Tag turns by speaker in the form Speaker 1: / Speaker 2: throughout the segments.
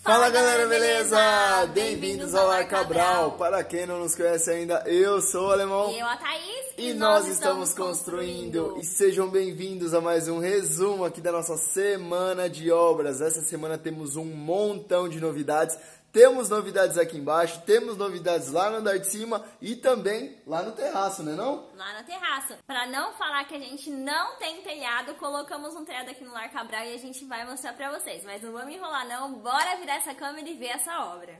Speaker 1: Fala galera, beleza? Bem-vindos ao Lar Cabral. Para quem não nos conhece ainda, eu sou o Alemão.
Speaker 2: E eu, a Thaís.
Speaker 1: E nós estamos construindo. E sejam bem-vindos a mais um resumo aqui da nossa semana de obras. Essa semana temos um montão de novidades. Temos novidades aqui embaixo, temos novidades lá no andar de cima e também lá no terraço, né não?
Speaker 2: Lá no terraço. Para não falar que a gente não tem telhado, colocamos um telhado aqui no Lar Cabral e a gente vai mostrar pra vocês. Mas não vamos enrolar não, bora virar essa câmera e ver essa obra.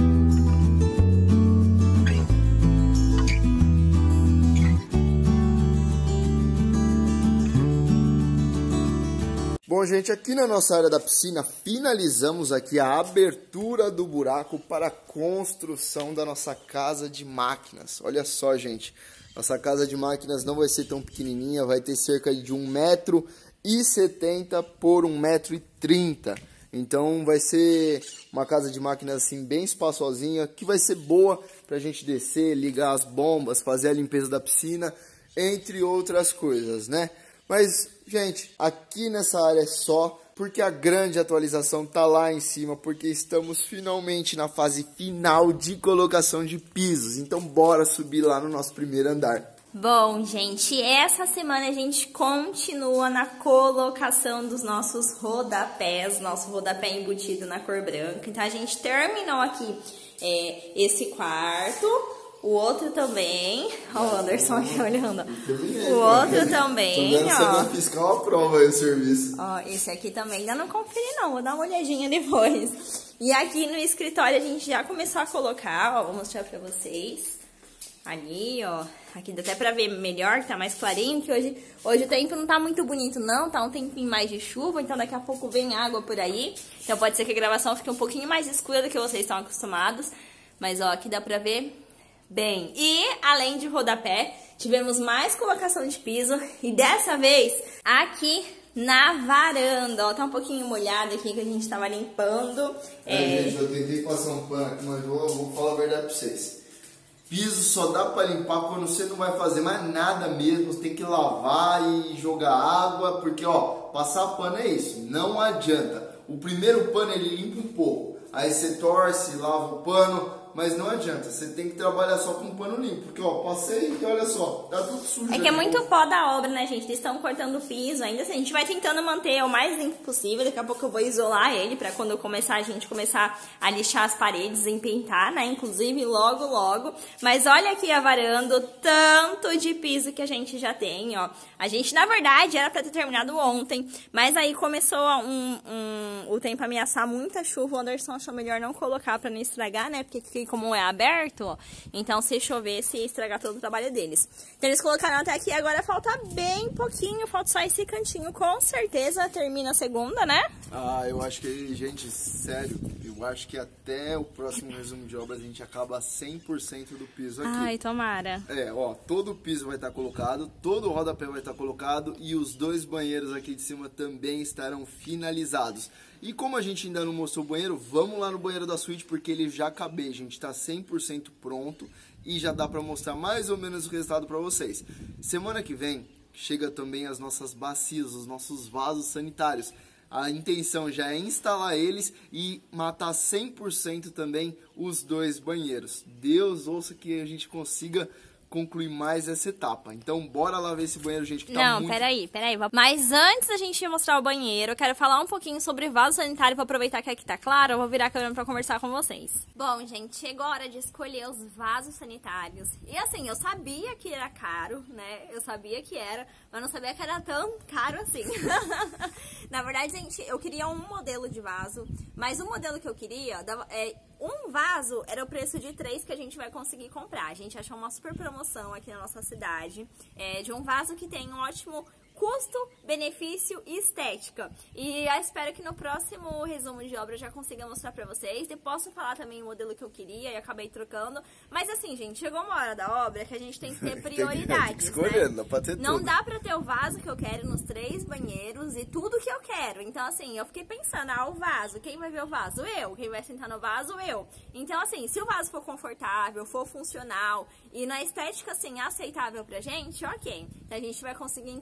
Speaker 1: Bom, gente, aqui na nossa área da piscina, finalizamos aqui a abertura do buraco para a construção da nossa casa de máquinas. Olha só, gente, nossa casa de máquinas não vai ser tão pequenininha, vai ter cerca de 1,70 m por 1,30 m. Então vai ser uma casa de máquinas assim bem espaçosinha, que vai ser boa para a gente descer, ligar as bombas, fazer a limpeza da piscina, entre outras coisas, né? Mas, gente, aqui nessa área é só porque a grande atualização tá lá em cima, porque estamos finalmente na fase final de colocação de pisos. Então, bora subir lá no nosso primeiro andar.
Speaker 2: Bom, gente, essa semana a gente continua na colocação dos nossos rodapés, nosso rodapé embutido na cor branca. Então, a gente terminou aqui esse quarto. O outro também, ó, o Anderson aqui olhando. O outro também,
Speaker 1: ó. Tô vendo fiscal aprova aí o serviço.
Speaker 2: Ó, esse aqui também ainda não conferi não, vou dar uma olhadinha depois. E aqui no escritório a gente já começou a colocar, ó, vou mostrar pra vocês. Ali, ó, aqui dá até pra ver melhor, que tá mais clarinho, que hoje o tempo não tá muito bonito não, tá um tempinho mais de chuva, então daqui a pouco vem água por aí. Então pode ser que a gravação fique um pouquinho mais escura do que vocês estão acostumados. Mas ó, aqui dá pra ver bem. E além de rodapé, tivemos mais colocação de piso e dessa vez aqui na varanda, ó, tá um pouquinho molhado aqui que a gente tava limpando.
Speaker 1: Gente, eu tentei passar um pano aqui, mas vou falar a verdade pra vocês. Piso só dá pra limpar quando você não vai fazer mais nada mesmo, você tem que lavar e jogar água, porque ó, passar pano é isso, não adianta. O primeiro pano ele limpa um pouco, aí você torce, lava o pano, mas não adianta, você tem que trabalhar só com pano limpo, porque ó, passei e olha só, tá tudo sujo.
Speaker 2: É que é muito pó da obra, né, gente? Eles estão cortando o piso, ainda assim, a gente vai tentando manter o mais limpo possível, daqui a pouco eu vou isolar ele, pra quando eu começar, a gente começar a lixar as paredes, empentar, né, inclusive logo. Mas olha aqui a varanda, o tanto de piso que a gente já tem, ó. A gente, na verdade, era pra ter terminado ontem, mas aí começou o tempo a ameaçar muita chuva, o Anderson achou melhor não colocar pra não estragar, né, porque como é aberto, ó, então se chover, se estragar todo o trabalho deles. Então eles colocaram até aqui, agora falta bem pouquinho, falta só esse cantinho, com certeza termina a segunda, né?
Speaker 1: Ah, eu acho que, gente, sério, eu acho que até o próximo resumo de obras a gente acaba 100% do piso aqui.
Speaker 2: Ai, tomara.
Speaker 1: Ó, todo o piso vai estar colocado, todo o rodapé vai estar colocado e os dois banheiros aqui de cima também estarão finalizados. E como a gente ainda não mostrou o banheiro, vamos lá no banheiro da suíte porque ele já cabe, gente, tá 100% pronto e já dá pra mostrar mais ou menos o resultado pra vocês. Semana que vem chega também as nossas bacias, os nossos vasos sanitários. A intenção já é instalar eles e matar 100% também os dois banheiros. Deus ouça que a gente consiga concluir mais essa etapa. Então, bora lá ver esse banheiro, gente, que tá muito...
Speaker 2: Não, peraí. Mas antes da gente mostrar o banheiro, eu quero falar um pouquinho sobre vaso sanitário pra aproveitar que aqui tá claro. Eu vou virar a câmera pra conversar com vocês. Bom, gente, chegou a hora de escolher os vasos sanitários. E assim, eu sabia que era caro, né? Eu sabia que era, mas não sabia que era tão caro assim. Na verdade, gente, eu queria um modelo de vaso, mas o modelo que eu queria... Um vaso era o preço de 3 que a gente vai conseguir comprar. A gente achou uma super promoção aqui na nossa cidade de um vaso que tem um ótimo custo, benefício e estética. E eu espero que no próximo resumo de obra eu já consiga mostrar pra vocês. E posso falar também o modelo que eu queria e acabei trocando. Mas assim, gente, chegou uma hora da obra que a gente tem que ter prioridades,
Speaker 1: tem que escolher, né? Não pode ter
Speaker 2: Não
Speaker 1: tudo.
Speaker 2: dá pra ter o vaso que eu quero nos 3 banheiros e tudo que eu quero. Então assim, eu fiquei pensando, o vaso, quem vai ver o vaso? Eu. Quem vai sentar no vaso? Eu. Então assim, se o vaso for confortável, for funcional e na estética assim aceitável pra gente, ok. Então a gente vai conseguir economizar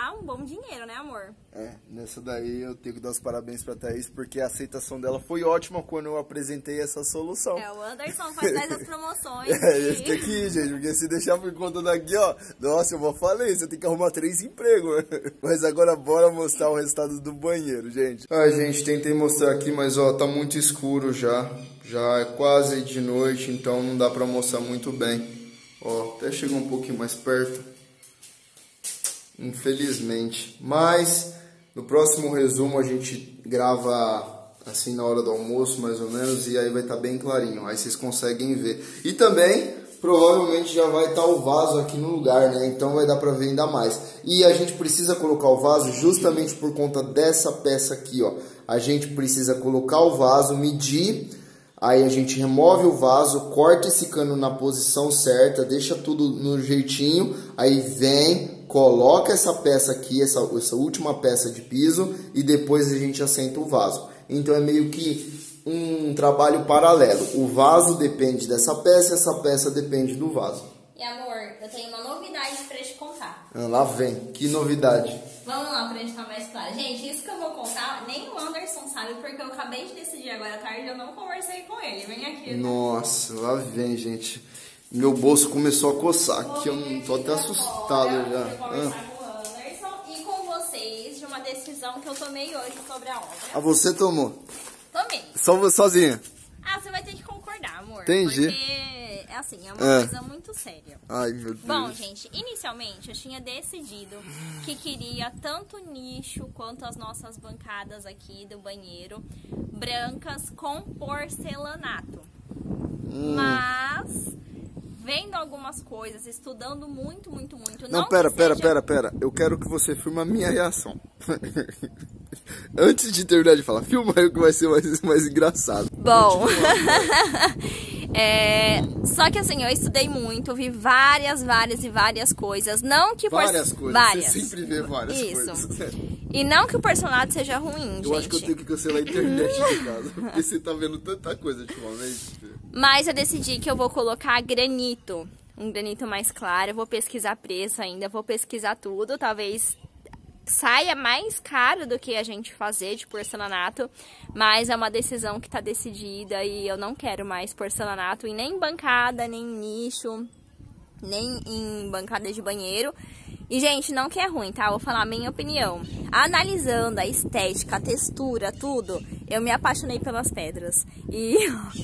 Speaker 2: dá um bom dinheiro, né, amor?
Speaker 1: Nessa daí eu tenho que dar os parabéns pra Thaís, porque a aceitação dela foi ótima quando eu apresentei essa solução.
Speaker 2: O Anderson faz essas promoções.
Speaker 1: Esse tem que ir, gente, porque se deixar por conta daqui, ó, nossa, eu vou falar isso, eu tenho que arrumar 3 empregos. Mas agora bora mostrar o resultado do banheiro, gente. Gente, tentei mostrar aqui, mas ó, tá muito escuro já. Já é quase de noite, então não dá pra mostrar muito bem. Ó, até chegou um pouquinho mais perto. Infelizmente. Mas no próximo resumo a gente grava assim na hora do almoço, mais ou menos, e aí vai estar bem clarinho. Aí vocês conseguem ver. E também, provavelmente já vai estar o vaso aqui no lugar, né? Então vai dar pra ver ainda mais. E a gente precisa colocar o vaso justamente por conta dessa peça aqui, ó. A gente precisa colocar o vaso, medir. Aí a gente remove o vaso, corta esse cano na posição certa, deixa tudo no jeitinho, aí vem, coloca essa peça aqui, essa última peça de piso, e depois a gente assenta o vaso. Então é meio que um trabalho paralelo. O vaso depende dessa peça, essa peça depende do vaso.
Speaker 2: E amor, eu tenho uma novidade pra te contar.
Speaker 1: Lá vem, que novidade?
Speaker 2: Vamos lá pra gente estar mais claro. Gente, isso que eu vou contar, nem o Anderson sabe, porque eu acabei de decidir agora à tarde e eu não conversei com ele. Vem aqui. Tá?
Speaker 1: Nossa, lá vem, gente. Meu bolso começou a coçar aqui, eu não tô até assustado já.
Speaker 2: Eu vou conversar com o Anderson e com vocês de uma decisão que eu tomei hoje sobre a obra.
Speaker 1: Você tomou?
Speaker 2: Tomei.
Speaker 1: Sozinha?
Speaker 2: Você vai ter que concordar, amor.
Speaker 1: Entendi.
Speaker 2: Porque, assim, é uma coisa muito séria.
Speaker 1: Ai, meu Deus.
Speaker 2: Bom, gente, inicialmente eu tinha decidido que queria tanto o nicho quanto as nossas bancadas aqui do banheiro brancas com porcelanato. Mas, vendo algumas coisas, estudando muito,
Speaker 1: Não, pera. Eu quero que você filme a minha reação. Antes de terminar de falar, filma aí o que vai ser mais engraçado.
Speaker 2: Bom, só que assim, eu estudei muito, vi várias coisas. Não que
Speaker 1: várias coisas,
Speaker 2: várias.
Speaker 1: Você sempre vê várias coisas.
Speaker 2: E não que o porcelanato seja ruim, gente.
Speaker 1: Eu acho que eu tenho que cancelar a internet de casa, porque você tá vendo tanta coisa ultimamente.
Speaker 2: Mas eu decidi que eu vou colocar granito, um granito mais claro. Eu vou pesquisar preço ainda, vou pesquisar tudo, talvez saia mais caro do que a gente fazer de porcelanato, mas é uma decisão que tá decidida e eu não quero mais porcelanato em nem bancada, nem em nicho, nem em bancada de banheiro. E, gente, não que é ruim, tá? Eu vou falar a minha opinião. Analisando a estética, a textura, tudo, eu me apaixonei pelas pedras. E...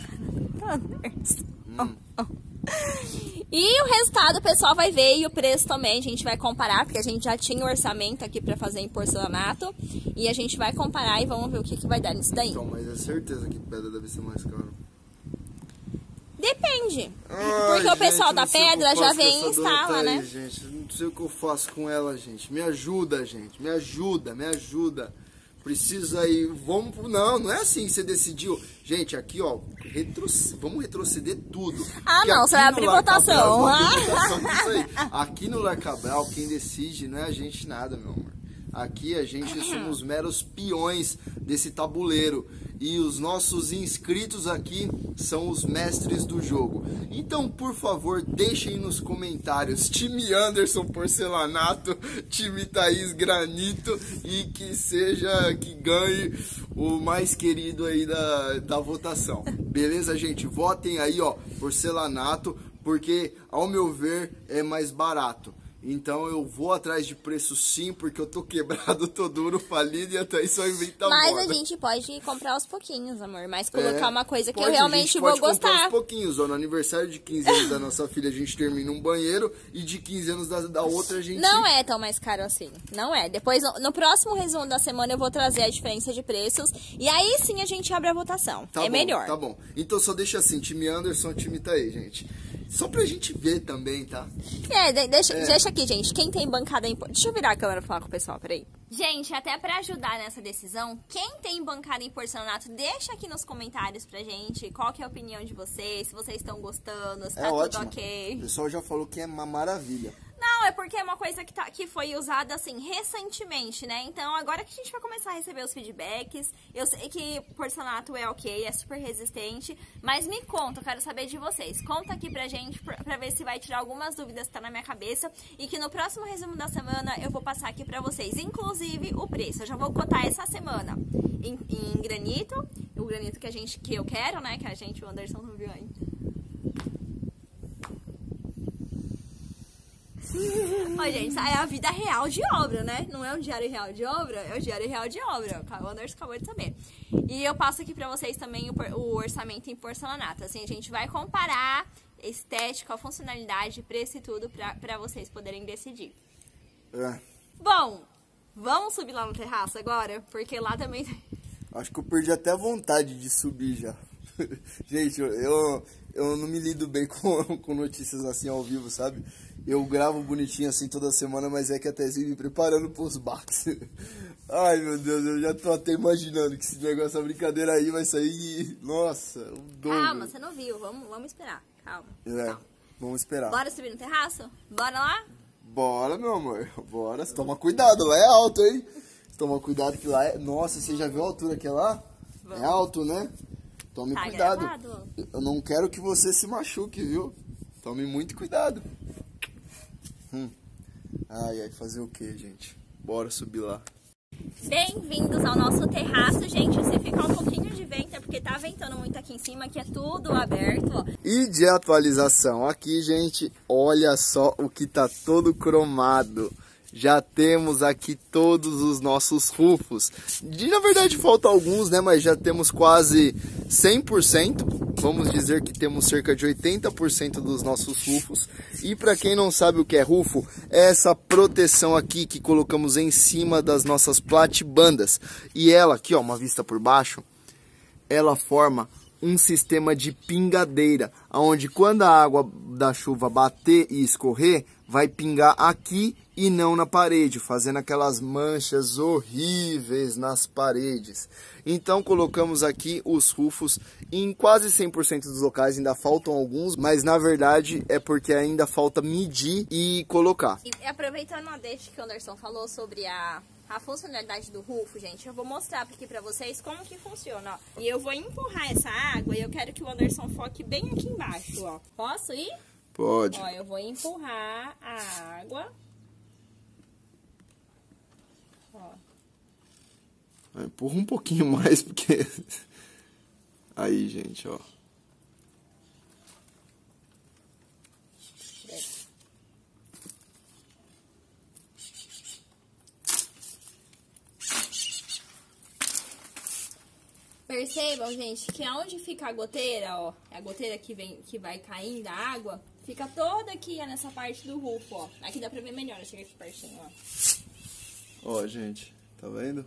Speaker 2: E o resultado o pessoal vai ver e o preço também, a gente vai comparar, porque a gente já tinha o orçamento aqui pra fazer em porcelanato. E a gente vai comparar e vamos ver o que vai dar nisso daí.
Speaker 1: Então, mas é certeza que pedra deve ser mais caro.
Speaker 2: Depende. Porque o pessoal da pedra já vem e instala, né?
Speaker 1: Gente, não sei o que eu faço com ela, gente. Me ajuda, gente. Me ajuda. Precisa ir. Vamos. Não é assim. Você decidiu. Gente, aqui, ó. Vamos retroceder tudo.
Speaker 2: Não, você vai abrir votação.
Speaker 1: Aqui no Lar Cabral, quem decide não é a gente nada, meu amor. Aqui a gente somos meros peões desse tabuleiro. E os nossos inscritos aqui são os mestres do jogo. Então, por favor, deixem nos comentários time Anderson Porcelanato, time Thaís Granito e que ganhe o mais querido aí da votação. Beleza, gente? Votem aí, ó, porcelanato, porque ao meu ver é mais barato. Então eu vou atrás de preço sim, porque eu tô quebrado, tô duro, falido e até isso inventa moda.
Speaker 2: Mas a gente pode comprar aos pouquinhos, amor. Mas colocar uma coisa que eu realmente vou gostar.
Speaker 1: Comprar aos pouquinhos, ó. No aniversário de 15 anos da nossa filha a gente termina um banheiro e de 15 anos da outra a gente...
Speaker 2: Não é tão mais caro assim, não é. Depois, no próximo resumo da semana eu vou trazer a diferença de preços e aí sim a gente abre a votação.
Speaker 1: Tá bom,
Speaker 2: melhor.
Speaker 1: Tá bom. Então só deixa assim, time Anderson, time Thaís, gente. Só pra gente ver também, tá?
Speaker 2: Deixa aqui, gente. Quem tem bancada em... Deixa eu virar a câmera pra falar com o pessoal, peraí. Gente, até pra ajudar nessa decisão, quem tem bancada em porcelanato, deixa aqui nos comentários pra gente qual que é a opinião de vocês, se vocês estão gostando, se tá tudo
Speaker 1: ótimo.
Speaker 2: ok.
Speaker 1: O pessoal já falou que é uma maravilha.
Speaker 2: Não, Não, é porque é uma coisa que foi usada, assim, recentemente, né? Então, agora que a gente vai começar a receber os feedbacks, eu sei que porcelanato é ok, é super resistente, mas me conta, eu quero saber de vocês. Conta aqui pra gente, pra ver se vai tirar algumas dúvidas que tá na minha cabeça, e que no próximo resumo da semana eu vou passar aqui pra vocês, inclusive o preço. Eu já vou cotar essa semana em granito, o granito que eu quero, né? O Anderson não viu ainda. Ó, gente, é a vida real de obra, né? Não é um diário real de obra, é o diário real de obra. O Anderson acabou de saber. E eu passo aqui pra vocês também o orçamento em porcelanato. Assim, a gente vai comparar estética, funcionalidade, preço e tudo pra vocês poderem decidir. Bom, vamos subir lá no terraço agora? Porque lá também...
Speaker 1: Acho que eu perdi até a vontade de subir já. Gente, eu não me lido bem com notícias assim ao vivo, sabe? Eu gravo bonitinho assim toda semana, mas é que até me preparando pros baques. Ai, meu Deus, eu já tô até imaginando que esse negócio, essa brincadeira aí vai sair... Nossa, um dobro.
Speaker 2: Calma, você não viu. Vamos esperar. Calma. Calma.
Speaker 1: Vamos esperar.
Speaker 2: Bora subir no terraço? Bora lá?
Speaker 1: Bora, meu amor. Bora. Toma cuidado, lá é alto, hein? Toma cuidado que lá é... Nossa, você já viu a altura que é lá? Vamos. É alto, né? Tome cuidado.
Speaker 2: Gravado.
Speaker 1: Eu não quero que você se machuque, viu? Tome muito cuidado. Ai, fazer o que, gente? Bora subir lá.
Speaker 2: Bem-vindos ao nosso terraço, gente. Se ficar um pouquinho de vento é porque tá ventando muito aqui em cima, que é tudo aberto, ó.
Speaker 1: E de atualização aqui, gente, olha só o que tá todo cromado. Já temos aqui todos os nossos rufos. Na verdade faltam alguns, né? Mas já temos quase 100%. Vamos dizer que temos cerca de 80% dos nossos rufos. E para quem não sabe o que é rufo, é essa proteção aqui que colocamos em cima das nossas platibandas. E ela aqui, ó, uma vista por baixo, ela forma um sistema de pingadeira, onde quando a água da chuva bater e escorrer, vai pingar aqui e não na parede, fazendo aquelas manchas horríveis nas paredes. Então colocamos aqui os rufos em quase 100% dos locais, ainda faltam alguns, mas na verdade é porque ainda falta medir e colocar.
Speaker 2: E aproveitando a deixa que o Anderson falou sobre a funcionalidade do rufo, gente, eu vou mostrar aqui pra vocês como que funciona, ó. E eu vou empurrar essa água e eu quero que o Anderson foque bem aqui embaixo, ó. Posso ir?
Speaker 1: Pode.
Speaker 2: Ó, eu vou empurrar a água. Ó.
Speaker 1: Empurra um pouquinho mais, porque... Aí, gente, ó.
Speaker 2: Percebam, gente, que aonde fica a goteira, ó, a goteira que vai caindo a água, fica toda aqui nessa parte do rufo, ó. Aqui dá pra ver melhor, chega aqui pertinho, ó.
Speaker 1: Ó, gente, tá vendo?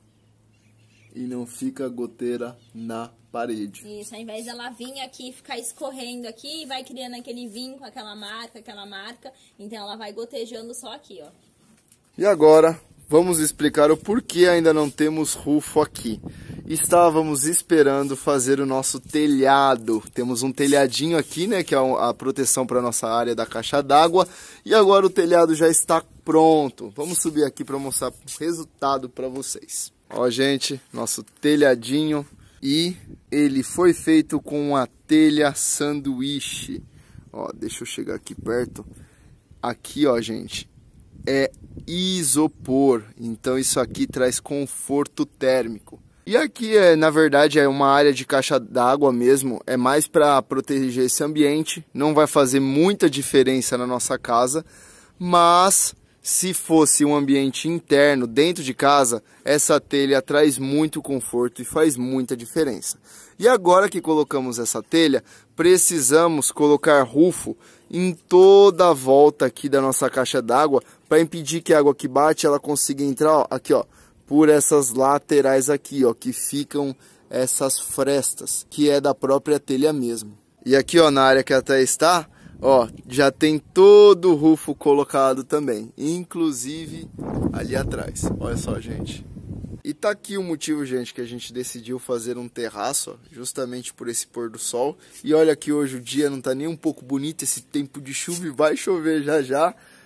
Speaker 1: E não fica goteira na parede.
Speaker 2: Isso, ao invés dela vir aqui, ficar escorrendo aqui, vai criando aquele vinco, aquela marca, então ela vai gotejando só aqui, ó.
Speaker 1: E agora, vamos explicar o porquê ainda não temos rufo aqui. Estávamos esperando fazer o nosso telhado. Temos um telhadinho aqui, né, que é a proteção para nossa área da caixa d'água. E agora o telhado já está pronto. Vamos subir aqui para mostrar o resultado para vocês. Ó, gente, nosso telhadinho. E ele foi feito com uma telha sanduíche. Ó, deixa eu chegar aqui perto. Aqui, ó, gente, é isopor. Então isso aqui traz conforto térmico. E aqui, na verdade, é uma área de caixa d'água mesmo, é mais para proteger esse ambiente, não vai fazer muita diferença na nossa casa, mas se fosse um ambiente interno, dentro de casa, essa telha traz muito conforto e faz muita diferença. E agora que colocamos essa telha, precisamos colocar rufo em toda a volta aqui da nossa caixa d'água, para impedir que a água que bate, ela consiga entrar, ó, aqui, ó, por essas laterais aqui, ó, que ficam essas frestas, que é da própria telha mesmo. E aqui, ó, na área que até está, ó, já tem todo o rufo colocado também, inclusive ali atrás. Olha só, gente. E tá aqui o motivo, gente, que a gente decidiu fazer um terraço, ó, justamente por esse pôr do sol. E olha que hoje o dia não tá nem um pouco bonito, esse tempo de chuva, e vai chover já já.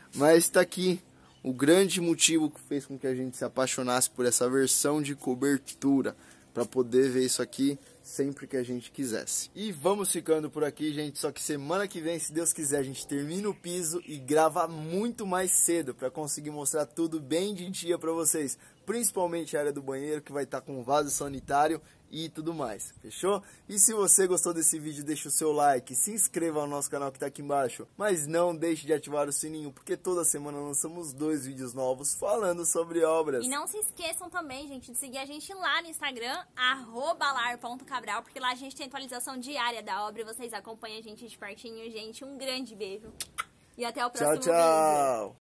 Speaker 1: Mas tá aqui o grande motivo que fez com que a gente se apaixonasse por essa versão de cobertura, para poder ver isso aqui sempre que a gente quisesse. E vamos ficando por aqui, gente, só que semana que vem, se Deus quiser, a gente termina o piso e grava muito mais cedo para conseguir mostrar tudo bem de dia para vocês, principalmente a área do banheiro, que vai estar com vaso sanitário e tudo mais, fechou? E se você gostou desse vídeo, deixa o seu like, se inscreva no nosso canal que tá aqui embaixo, mas não deixe de ativar o sininho, porque toda semana lançamos 2 vídeos novos falando sobre obras.
Speaker 2: E não se esqueçam também, gente, de seguir a gente lá no Instagram, @lar.cabral, porque lá a gente tem atualização diária da obra e vocês acompanham a gente de pertinho. Gente, um grande beijo e até o próximo vídeo.
Speaker 1: Tchau, tchau!